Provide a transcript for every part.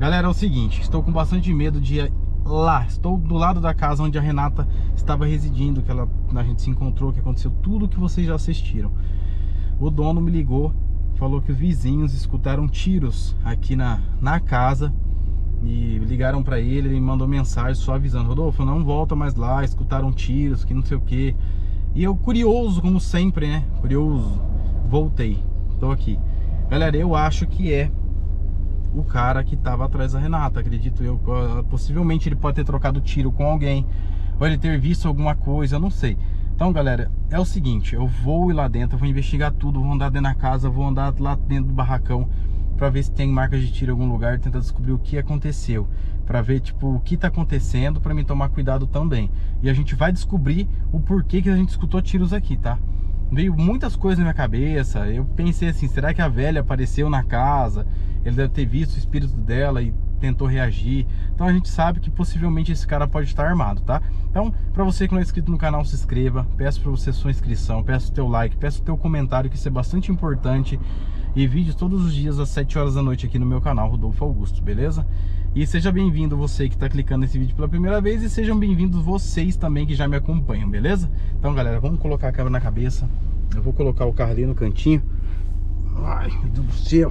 Galera, é o seguinte, estou com bastante medo de ir lá. Estou do lado da casa onde a Renata estava residindo, que a gente se encontrou, que aconteceu tudo que vocês já assistiram. O dono me ligou, falou que os vizinhos escutaram tiros aqui na casa e ligaram para ele me mandou mensagem só avisando: Rodolfo, não volta mais lá, escutaram tiros, que não sei o que. E eu, curioso, como sempre, né? Curioso, voltei, tô aqui. Galera, eu acho que é o cara que tava atrás da Renata, acredito eu. Possivelmente ele pode ter trocado tiro com alguém, ou ele ter visto alguma coisa, eu não sei. Então, galera, é o seguinte, eu vou ir lá dentro, eu vou investigar tudo, vou andar dentro da casa, vou andar lá dentro do barracão pra ver se tem marcas de tiro em algum lugar, tentar descobrir o que aconteceu, pra ver, tipo, o que tá acontecendo, pra mim tomar cuidado também. E a gente vai descobrir o porquê que a gente escutou tiros aqui, tá? Veio muitas coisas na minha cabeça. Eu pensei assim, será que a velha apareceu na casa? Ele deve ter visto o espírito dela e tentou reagir. Então a gente sabe que possivelmente esse cara pode estar armado, tá? Então, pra você que não é inscrito no canal, se inscreva. Peço pra você sua inscrição, peço o teu like, peço o teu comentário, que isso é bastante importante. E vídeos todos os dias às 7 horas da noite aqui no meu canal, Rodolfo Augusto, beleza? E seja bem-vindo você que está clicando nesse vídeo pela primeira vez, e sejam bem-vindos vocês também que já me acompanham, beleza? Então, galera, vamos colocar a câmera na cabeça. Eu vou colocar o carro ali no cantinho. Ai, meu Deus do céu.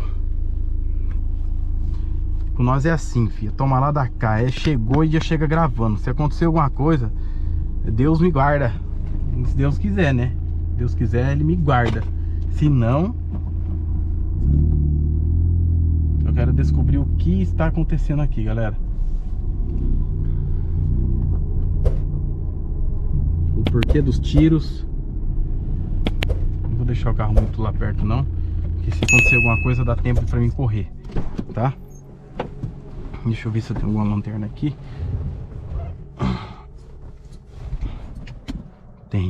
Com nós é assim, filha, toma lá da cá, chegou e já chega gravando. Se acontecer alguma coisa, Deus me guarda. Se Deus quiser, né? Se Deus quiser, Ele me guarda. Se não, eu quero descobrir o que está acontecendo aqui, galera. O porquê dos tiros. Não vou deixar o carro muito lá perto não, porque se acontecer alguma coisa dá tempo pra mim correr, tá? Deixa eu ver se eu tenho alguma lanterna aqui. Tenho.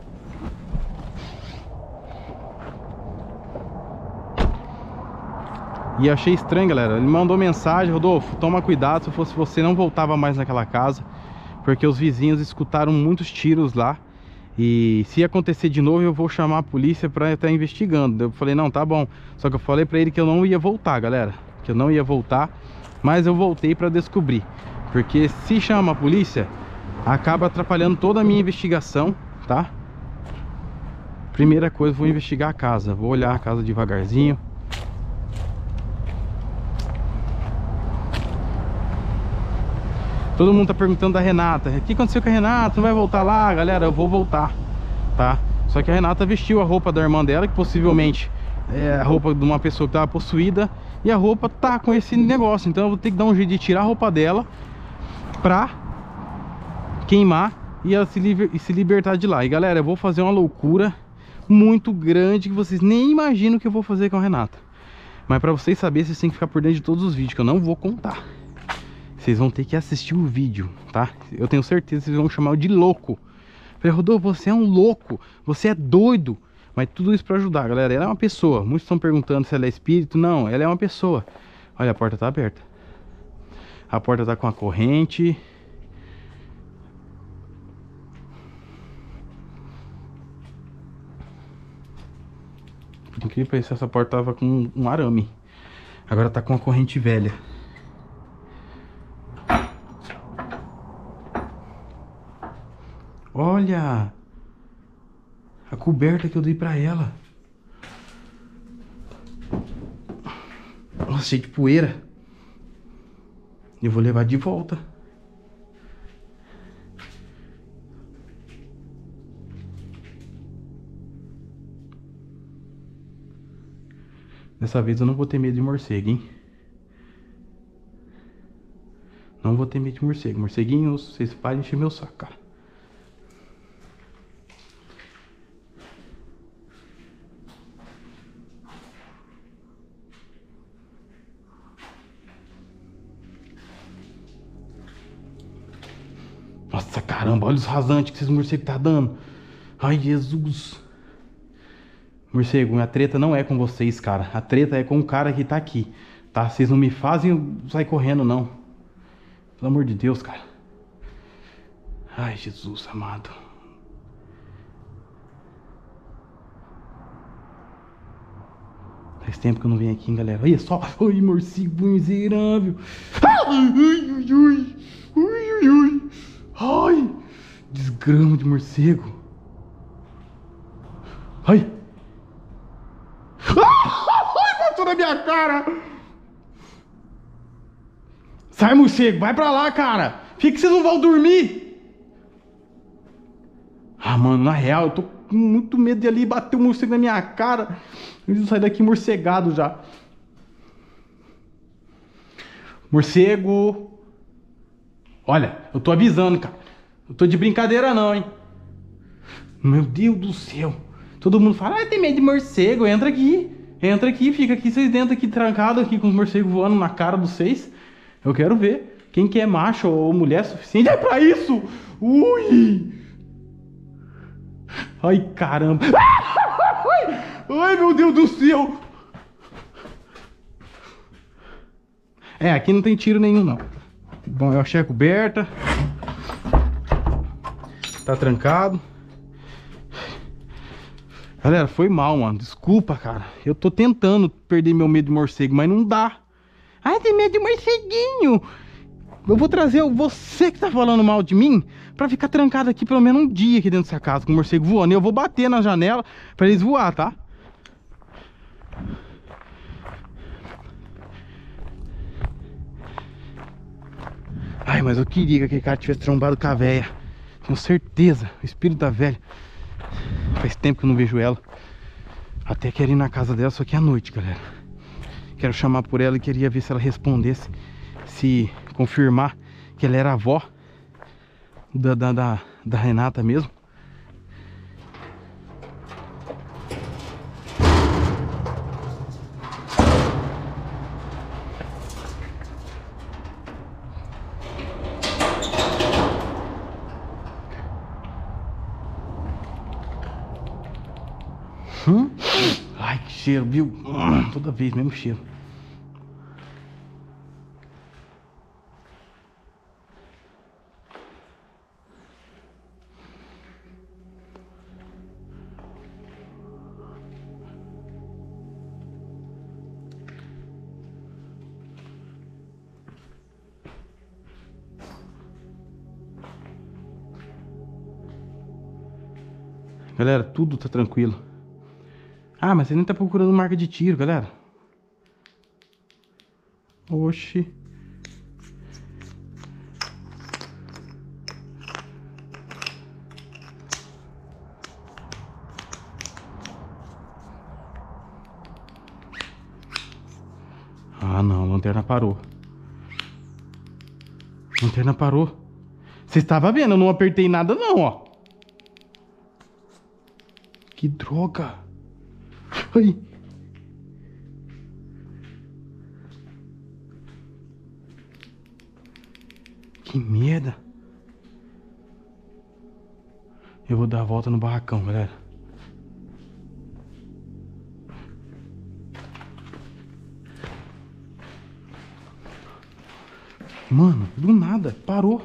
E achei estranho, galera. Ele mandou mensagem: Rodolfo, toma cuidado, se fosse você não voltava mais naquela casa, porque os vizinhos escutaram muitos tiros lá. E se acontecer de novo, eu vou chamar a polícia pra estar investigando. Eu falei, não, tá bom. Só que eu falei pra ele que eu não ia voltar, galera, que eu não ia voltar. Mas eu voltei pra descobrir, porque se chama a polícia, acaba atrapalhando toda a minha investigação, tá? Primeira coisa, vou investigar a casa. Vou olhar a casa devagarzinho. Todo mundo tá perguntando da Renata. O que aconteceu com a Renata? Não vai voltar lá? Galera, eu vou voltar, tá? Só que a Renata vestiu a roupa da irmã dela, que possivelmente é a roupa de uma pessoa que tava possuída. E a roupa tá com esse negócio. Então eu vou ter que dar um jeito de tirar a roupa dela pra queimar e ela se libertar de lá. E galera, eu vou fazer uma loucura muito grande que vocês nem imaginam o que eu vou fazer com a Renata. Mas pra vocês saberem, vocês têm que ficar por dentro de todos os vídeos, que eu não vou contar. Vocês vão ter que assistir o vídeo, tá? Eu tenho certeza que vocês vão chamar eu de louco. Falei, Rodolfo, você é um louco, você é doido. Mas tudo isso pra ajudar, galera. Ela é uma pessoa. Muitos estão perguntando se ela é espírito. Não, ela é uma pessoa. Olha, a porta tá aberta. A porta tá com a corrente. Por incrível que pareça, essa porta tava com um arame. Agora tá com a corrente velha. Olha a coberta que eu dei pra ela. Nossa, cheio de poeira. Eu vou levar de volta. Dessa vez eu não vou ter medo de morcego, hein? Não vou ter medo de morcego. Morceguinhos, vocês parem de encher meu saco, cara. Nossa, caramba, olha os rasantes que esses morcegos tá dando. Ai, Jesus. Morcego, a treta não é com vocês, cara. A treta é com o cara que tá aqui, tá? Vocês não me fazem eu sair correndo, não. Pelo amor de Deus, cara. Ai, Jesus amado. Faz tempo que eu não venho aqui, hein, galera. Olha só. Ai, morcego miserável. Ai, ai, ai. Ai, ai, ai. Ai, desgrama de morcego. Ai. Ai, botou na minha cara. Sai, morcego. Vai pra lá, cara. Fica que vocês não vão dormir. Ah, mano, na real, eu tô com muito medo de ali bater o morcego na minha cara. Eu vou sair daqui morcegado já. Morcego. Olha, eu tô avisando, cara. Eu tô de brincadeira não, hein. Meu Deus do céu. Todo mundo fala, ah, tem medo de morcego. Entra aqui. Entra aqui, fica aqui, vocês dentro aqui, trancado aqui com os morcegos voando na cara de vocês. Eu quero ver quem que é macho ou mulher suficiente. É pra isso. Ui. Ai, caramba. Ai, meu Deus do céu. É, aqui não tem tiro nenhum, não. Bom, eu achei a coberta. Tá trancado. Galera, foi mal, mano. Desculpa, cara. Eu tô tentando perder meu medo de morcego, mas não dá. Ai, tem medo de morceguinho. Eu vou trazer você que tá falando mal de mim pra ficar trancado aqui pelo menos um dia aqui dentro dessa casa com o morcego voando. E eu vou bater na janela pra eles voar, tá? Ai, mas eu queria que aquele cara tivesse trombado com a véia. Tenho certeza. O espírito da velha. Faz tempo que eu não vejo ela. Até quero ir na casa dela, só que é à noite, galera. Quero chamar por ela e queria ver se ela respondesse. Se confirmar que ela era a avó da Renata mesmo. Ai, que cheiro, viu? Toda vez, mesmo cheiro. Galera, tudo tá tranquilo. Ah, mas você nem tá procurando marca de tiro, galera. Oxi. Ah, não, a lanterna parou. A lanterna parou. Você estava vendo, eu não apertei nada não, ó. Que droga. Ai. Que merda. Eu vou dar a volta no barracão, galera. Mano, do nada, parou.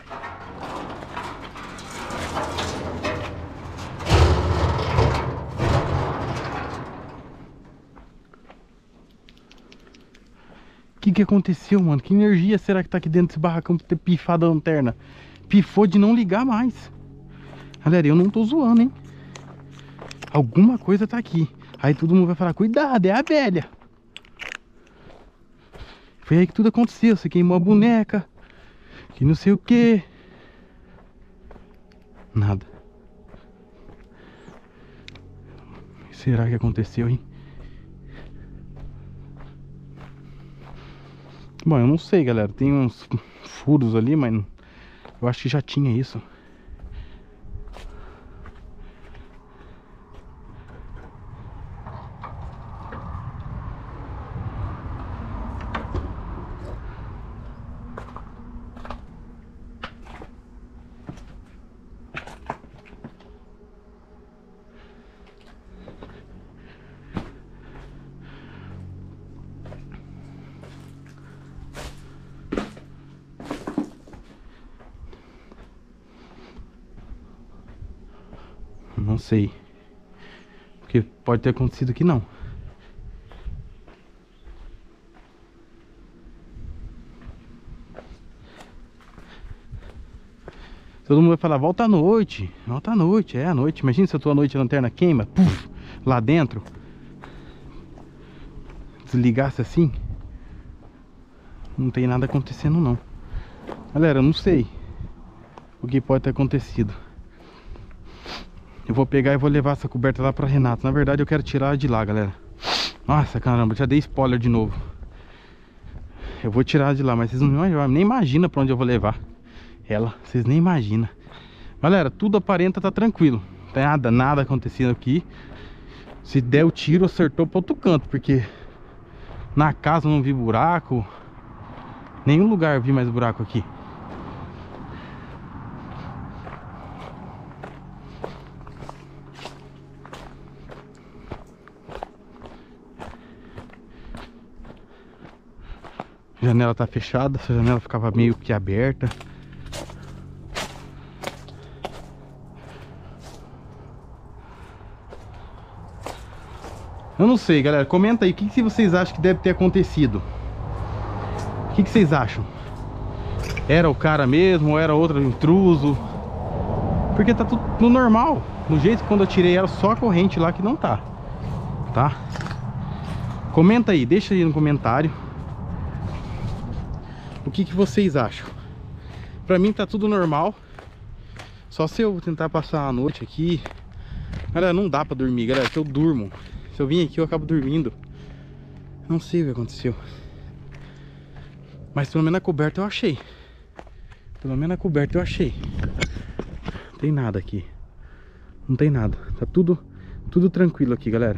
Que aconteceu, mano? Que energia será que tá aqui dentro desse barracão pra ter pifado a lanterna? Pifou de não ligar mais. Galera, eu não tô zoando, hein? Alguma coisa tá aqui. Aí todo mundo vai falar, cuidado, é a velha. Foi aí que tudo aconteceu. Você queimou a boneca. Que não sei o que. Nada. O que será que aconteceu, hein? Bom, eu não sei, galera. Tem uns furos ali, mas eu acho que já tinha isso. Não sei. Porque pode ter acontecido aqui não. Todo mundo vai falar, volta à noite. Volta à noite, é à noite. Imagina se a tua noite a lanterna queima, puf, lá dentro. Desligasse assim. Não tem nada acontecendo não. Galera, eu não sei o que pode ter acontecido. Eu vou pegar e vou levar essa coberta lá pra Renata. Na verdade eu quero tirar ela de lá, galera. Nossa, caramba, já dei spoiler de novo. Eu vou tirar ela de lá, mas vocês não nem imaginam pra onde eu vou levar ela. Vocês nem imaginam. Galera, tudo aparenta tá tranquilo. Não tem nada acontecendo aqui. Se der o tiro, acertou para outro canto, porque na casa não vi buraco. Nenhum lugar vi mais buraco aqui. A janela tá fechada, essa janela ficava meio que aberta. Eu não sei, galera, comenta aí, o que vocês acham que deve ter acontecido? O que vocês acham? Era o cara mesmo ou era outro intruso? Porque tá tudo no normal. No jeito que quando eu tirei ela, só a corrente lá que não tá. Tá? Comenta aí, deixa aí no comentário o que vocês acham. Pra mim tá tudo normal. Só se eu tentar passar a noite aqui. Galera, não dá pra dormir, galera, que eu durmo. Se eu vim aqui eu acabo dormindo. Não sei o que aconteceu. Mas pelo menos a coberta eu achei. Pelo menos a coberta eu achei. Não tem nada aqui. Não tem nada. Tá tudo tranquilo aqui, galera.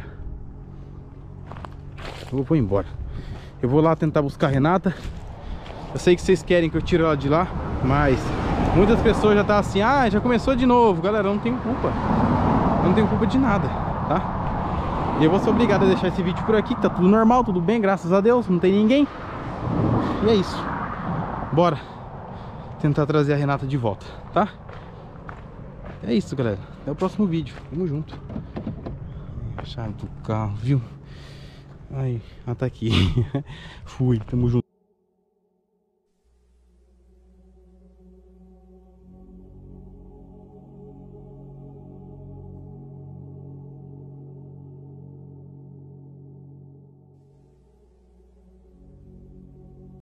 Eu vou embora. Eu vou lá tentar buscar a Renata. Eu sei que vocês querem que eu tire ela de lá, mas muitas pessoas já tá assim, ah, já começou de novo. Galera, eu não tenho culpa. Eu não tenho culpa de nada, tá? E eu vou ser obrigado a deixar esse vídeo por aqui, que tá tudo normal, tudo bem, graças a Deus, não tem ninguém. E é isso. Bora tentar trazer a Renata de volta, tá? É isso, galera. Até o próximo vídeo. Tamo junto. A chave do carro, viu? Aí, ela tá aqui. Fui, tamo junto.